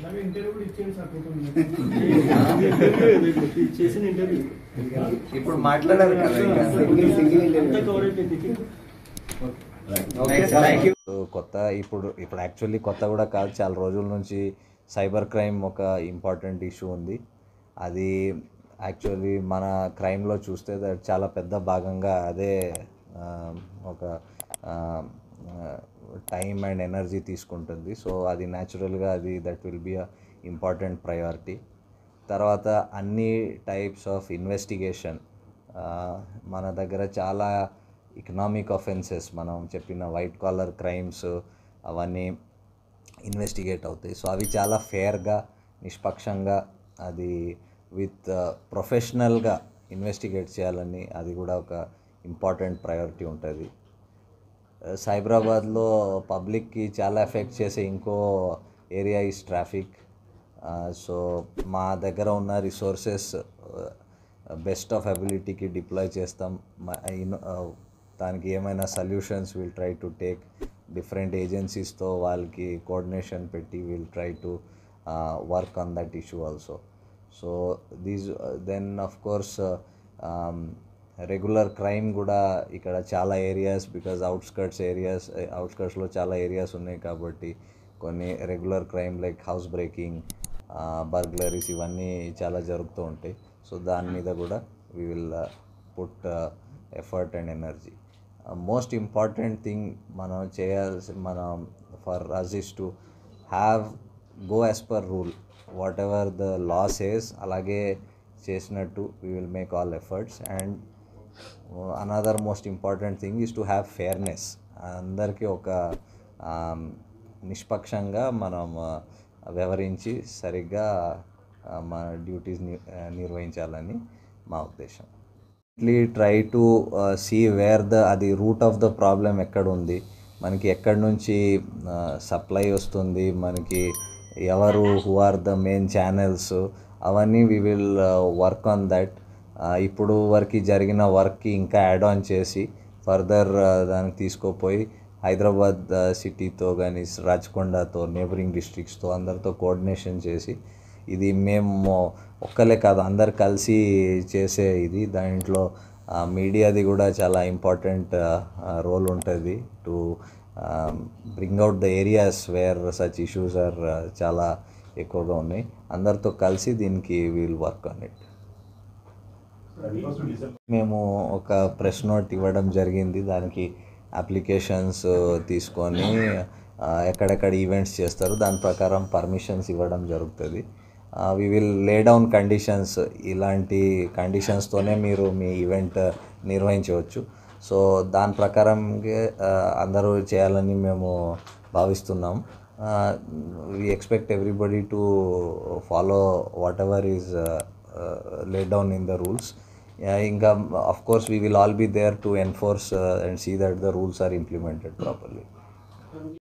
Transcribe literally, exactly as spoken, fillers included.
ఇప్పుడు మాట్లాడారు కొత్త ఇప్పుడు ఇప్పుడు యాక్చువల్లీ కొత్త కూడా కాదు, చాలా రోజుల నుంచి సైబర్ క్రైమ్ ఒక ఇంపార్టెంట్ ఇష్యూ ఉంది. అది యాక్చువల్లీ మన క్రైమ్లో చూస్తే చాలా పెద్ద భాగంగా అదే ఒక టైం అండ్ ఎనర్జీ తీసుకుంటుంది. సో అది న్యాచురల్గా అది that will be a important priority. తర్వాత అన్ని టైప్స్ ఆఫ్ ఇన్వెస్టిగేషన్, మన దగ్గర చాలా ఎకనామిక్ అఫెన్సెస్, మనం చెప్పిన వైట్ కాలర్ క్రైమ్స్ అవన్నీ ఇన్వెస్టిగేట్ అవుతాయి. సో అవి చాలా ఫేర్గా, నిష్పక్షంగా, అది విత్ ప్రొఫెషనల్గా ఇన్వెస్టిగేట్ చేయాలని అది కూడా ఒక ఇంపార్టెంట్ ప్రయారిటీ ఉంటుంది. సైబరాబాద్లో పబ్లిక్కి చాలా ఎఫెక్ట్ చేసే ఇంకో ఏరియా ఈజ్ ట్రాఫిక్. సో మా దగ్గర ఉన్న రిసోర్సెస్ బెస్ట్ ఆఫ్ అబిలిటీకి డిప్లాయ్ చేస్తాం. దానికి ఏమైనా solutions will try to take, different ఏజెన్సీస్తో వాళ్ళకి కోఆర్డినేషన్ పెట్టి will try to work on that issue also. So these then of course regular crime కూడా ఇక్కడ చాలా ఏరియాస్, బికాజ్ అవుట్స్కర్ట్స్ ఏరియాస్ అవుట్స్కర్ట్స్లో చాలా ఏరియాస్ ఉన్నాయి కాబట్టి కొన్ని regular crime like house breaking, burglaries ఇవన్నీ చాలా జరుగుతూ ఉంటాయి. సో దాని మీద కూడా we will put effort and energy. Most important thing మనం చేయాల్సి మనం for us is to have go as per rule, whatever the law says అలాగే చేసినట్టు we will make all efforts. And another most important thing is to have fairness. అందరికీ ఒక నిష్పక్షంగా మనం వ్యవహరించి సరిగ్గా మన డ్యూటీస్ నిర్వహించాలని మా ఉద్దేశం. Try to see where the అది రూట్ ఆఫ్ ద ప్రాబ్లం ఎక్కడ ఉంది, మనకి ఎక్కడి నుంచి సప్లై వస్తుంది, మనకి ఎవరు who are the main channels, అవన్నీ we will work on that. ఇప్పుడు వరకు జరిగిన వర్క్కి ఇంకా యాడ్ ఆన్ చేసి ఫర్దర్ దానికి తీసుకుపోయి హైదరాబాద్ సిటీతో కానీ రాచకొండతో నేబరింగ్ డిస్ట్రిక్ట్స్తో అందరితో కోఆర్డినేషన్ చేసి, ఇది మేము ఒక్కలే కాదు అందరు కలిసి చేసే ఇది, దాంట్లో మీడియాది కూడా చాలా ఇంపార్టెంట్ రోల్ ఉంటుంది to bring out the areas where such issues are చాలా ఎక్కువగా ఉన్నాయి. అందరితో కలిసి దీనికి వీల్ వర్క్ ఆన్ ఇట్. మేము ఒక ప్రెస్ నోట్ ఇవ్వడం జరిగింది, దానికి అప్లికేషన్స్ తీసుకొని ఎక్కడెక్కడ ఈవెంట్స్ చేస్తారు దాని ప్రకారం పర్మిషన్స్ ఇవ్వడం జరుగుతుంది. We will lay down conditions, ఇలాంటి కండిషన్స్తోనే మీరు మీ ఈవెంట్ నిర్వహించవచ్చు. సో దాని ప్రకారంగా అందరూ చేయాలని మేము భావిస్తున్నాం. We expect everybody to follow whatever is laid down in the rules. ఇంకా of course we will all be there to enforce uh, and see that the rules are implemented properly.